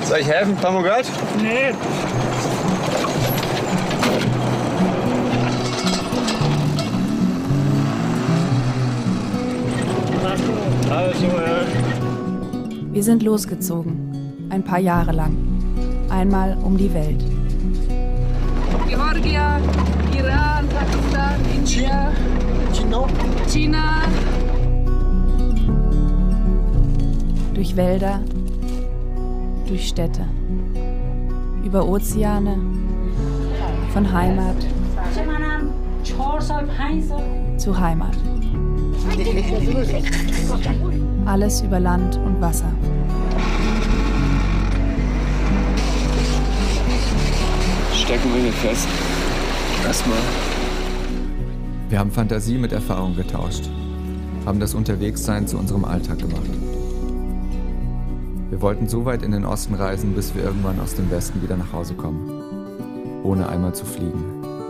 Soll ich helfen, Tomogott? Nee. Also, Wir sind losgezogen, ein paar Jahre lang. Einmal um die Welt. Georgia, Iran, Pakistan, India, China. Durch Wälder, durch Städte, über Ozeane, von Heimat zu Heimat. Alles über Land und Wasser. stecken wir hier fest. Erstmal. Wir haben Fantasie mit Erfahrung getauscht, haben das Unterwegssein zu unserem Alltag gemacht. Wir wollten so weit in den Osten reisen, bis wir irgendwann aus dem Westen wieder nach Hause kommen, ohne einmal zu fliegen.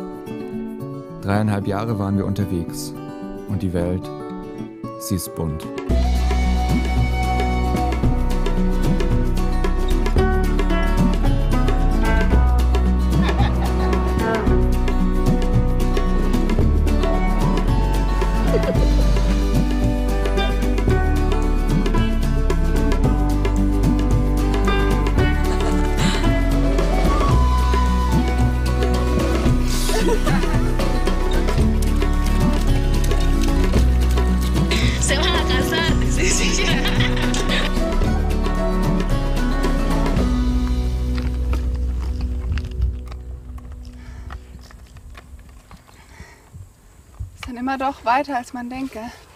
3,5 Jahre waren wir unterwegs und die Welt, sie ist bunt. Se van a casar. Sí, sí. Ist dann immer doch weiter, als man denke.